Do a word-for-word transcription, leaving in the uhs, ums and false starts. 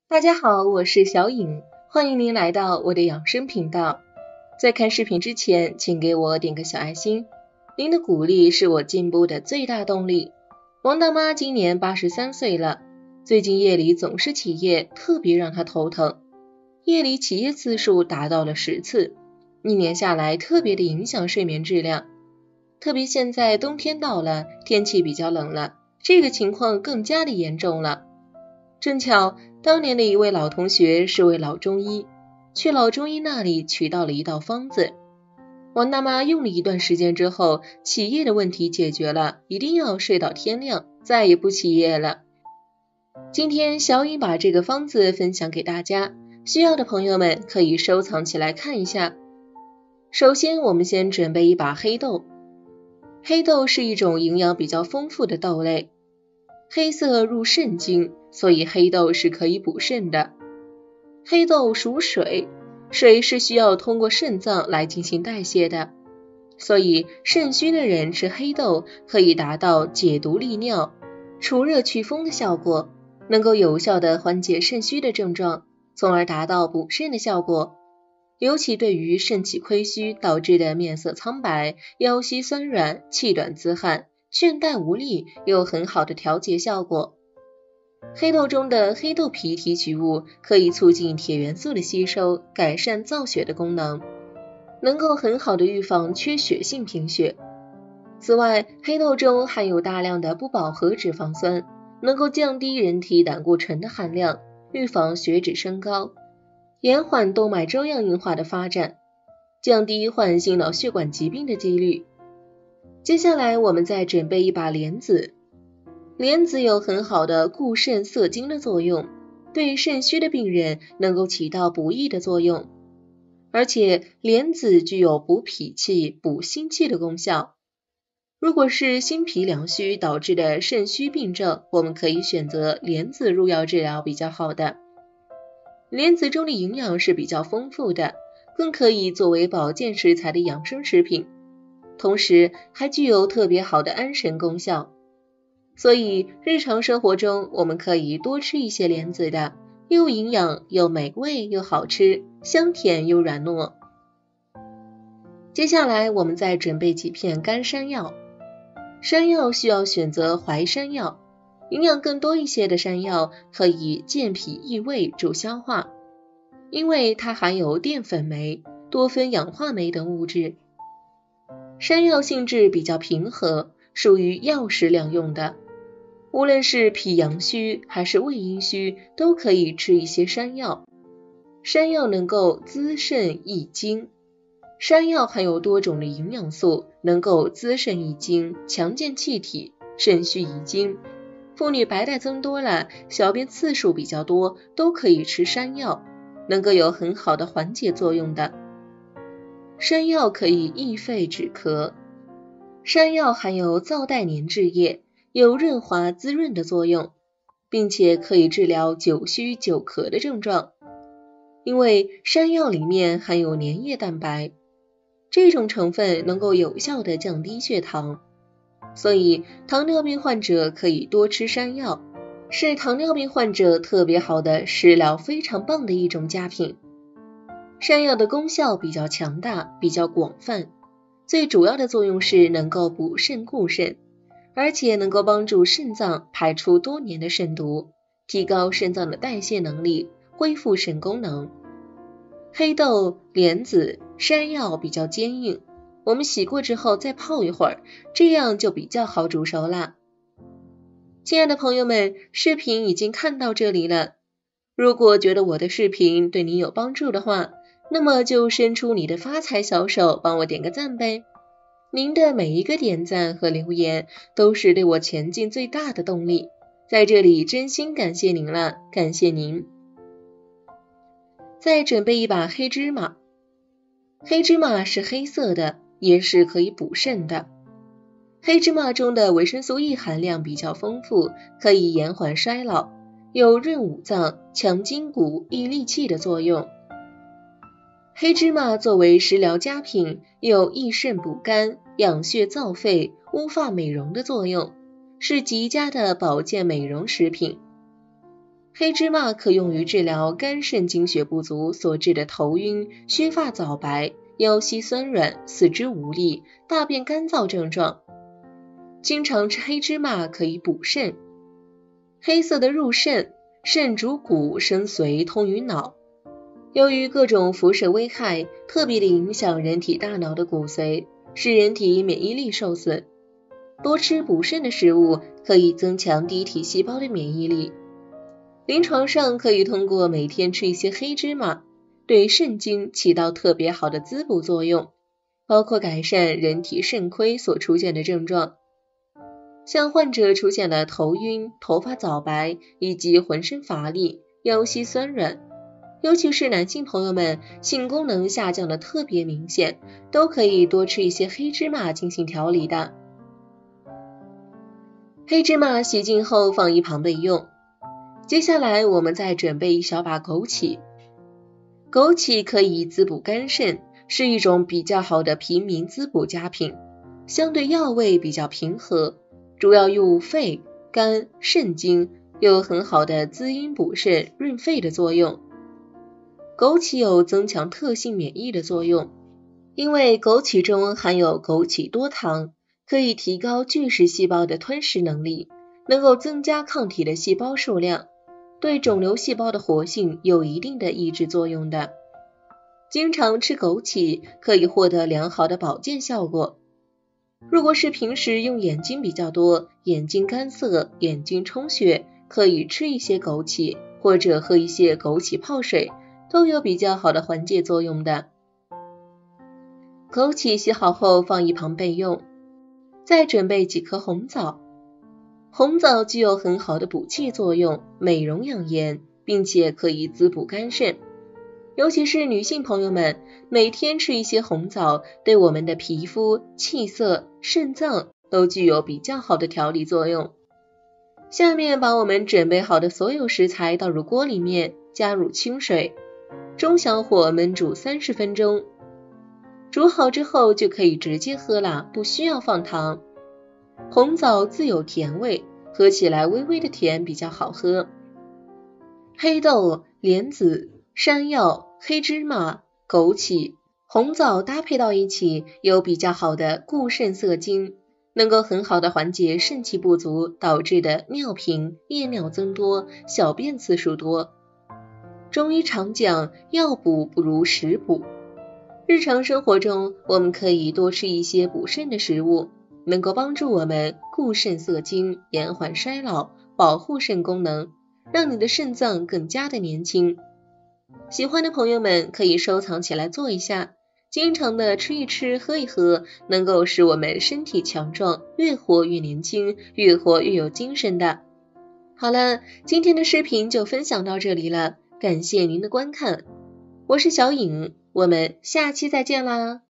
大家好，我是小颖，欢迎您来到我的养生频道。在看视频之前，请给我点个小爱心，您的鼓励是我进步的最大动力。王大妈今年八十三岁了，最近夜里总是起夜，特别让她头疼，夜里起夜次数达到了十次，一年下来特别的影响睡眠质量。特别现在冬天到了，天气比较冷了，这个情况更加的严重了。正巧当年的一位老同学是位老中医，去老中医那里取到了一道方子。王大妈用了一段时间之后，起夜的问题解决了，一定要睡到天亮，再也不起夜了。今天小颖把这个方子分享给大家，需要的朋友们可以收藏起来看一下。首先我们先准备一把黑豆，黑豆是一种营养比较丰富的豆类，黑色入肾经，所以黑豆是可以补肾的。黑豆属水，水是需要通过肾脏来进行代谢的，所以肾虚的人吃黑豆可以达到解毒利尿、除热祛风的效果，能够有效的缓解肾虚的症状，从而达到补肾的效果。尤其对于肾气亏虚导致的面色苍白、腰膝酸软、气短自汗、倦怠无力有很好的调节效果。黑豆中的黑豆皮提取物可以促进铁元素的吸收，改善造血的功能，能够很好的预防缺血性贫血。此外，黑豆中含有大量的不饱和脂肪酸，能够降低人体胆固醇的含量，预防血脂升高，延缓动脉粥样硬化的发展，降低患心脑血管疾病的几率。接下来我们再准备一把莲子，莲子有很好的固肾涩精的作用，对肾虚的病人能够起到补益的作用，而且莲子具有补脾气、补心气的功效。如果是心脾两虚导致的肾虚病症，我们可以选择莲子入药治疗比较好的。莲子中的营养是比较丰富的，更可以作为保健食材的养生食品，同时还具有特别好的安神功效。所以日常生活中我们可以多吃一些莲子的，又营养又美味又好吃，香甜又软糯。接下来我们再准备几片干山药，山药需要选择淮山药，营养更多一些的山药可以健脾益胃助消化，因为它含有淀粉酶、多酚氧化酶等物质。山药性质比较平和，属于药食两用的，无论是脾阳虚还是胃阴虚都可以吃一些山药。山药能够滋肾益精，山药含有多种的营养素，能够滋肾益精，强健气体，肾虚益精。妇女白带增多了，小便次数比较多，都可以吃山药，能够有很好的缓解作用的。山药可以益肺止咳，山药含有皂带粘质液，有润滑滋润的作用，并且可以治疗久虚久咳的症状。因为山药里面含有粘液蛋白，这种成分能够有效的降低血糖，所以糖尿病患者可以多吃山药，是糖尿病患者特别好的食疗非常棒的一种佳品。山药的功效比较强大，比较广泛，最主要的作用是能够补肾固肾，而且能够帮助肾脏排出多年的肾毒，提高肾脏的代谢能力，恢复肾功能。黑豆、莲子、山药比较坚硬，我们洗过之后再泡一会儿，这样就比较好煮熟啦。亲爱的朋友们，视频已经看到这里了，如果觉得我的视频对您有帮助的话，那么就伸出你的发财小手，帮我点个赞呗。您的每一个点赞和留言都是对我前进最大的动力，在这里真心感谢您了，感谢您。再准备一把黑芝麻，黑芝麻是黑色的，也是可以补肾的。黑芝麻中的维生素 E 含量比较丰富，可以延缓衰老，有润五脏、强筋骨、益力气的作用。黑芝麻作为食疗佳品，有益肾补肝、养血燥肺、乌发美容的作用，是极佳的保健美容食品。 黑芝麻可用于治疗肝肾精血不足所致的头晕、须发早白、腰膝酸软、四肢无力、大便干燥症状。经常吃黑芝麻可以补肾。黑色的入肾，肾主骨生髓通于脑。由于各种辐射危害特别的影响人体大脑的骨髓，使人体免疫力受损。多吃补肾的食物可以增强敌体细胞的免疫力。临床上可以通过每天吃一些黑芝麻，对肾经起到特别好的滋补作用，包括改善人体肾亏所出现的症状。像患者出现了头晕、头发早白以及浑身乏力、腰膝酸软，尤其是男性朋友们性功能下降的特别明显，都可以多吃一些黑芝麻进行调理的。黑芝麻洗净后放一旁备用。接下来我们再准备一小把枸杞。枸杞可以滋补肝肾，是一种比较好的平民滋补佳品，相对药味比较平和，主要入肺、肝、肾经，有很好的滋阴补肾、润肺的作用。枸杞有增强特性免疫的作用，因为枸杞中含有枸杞多糖，可以提高巨噬细胞的吞噬能力，能够增加抗体的细胞数量，对肿瘤细胞的活性有一定的抑制作用的。经常吃枸杞可以获得良好的保健效果。如果是平时用眼睛比较多，眼睛干涩、眼睛充血，可以吃一些枸杞，或者喝一些枸杞泡水，都有比较好的缓解作用的。枸杞洗好后放一旁备用。再准备几颗红枣。红枣具有很好的补气作用，美容养颜，并且可以滋补肝肾。尤其是女性朋友们，每天吃一些红枣，对我们的皮肤、气色、肾脏都具有比较好的调理作用。下面把我们准备好的所有食材倒入锅里面，加入清水，中小火焖煮三十分钟。煮好之后就可以直接喝了，不需要放糖。红枣自有甜味，喝起来微微的甜比较好喝。黑豆、莲子、山药、黑芝麻、枸杞、红枣搭配到一起，有比较好的固肾涩精，能够很好的缓解肾气不足导致的尿频、夜尿增多、小便次数多。中医常讲，药补不如食补。日常生活中，我们可以多吃一些补肾的食物，能够帮助我们固肾涩精，延缓衰老，保护肾功能，让你的肾脏更加的年轻。喜欢的朋友们可以收藏起来做一下，经常的吃一吃喝一喝，能够使我们身体强壮，越活越年轻，越活越有精神的。好了，今天的视频就分享到这里了，感谢您的观看，我是小颖，我们下期再见啦。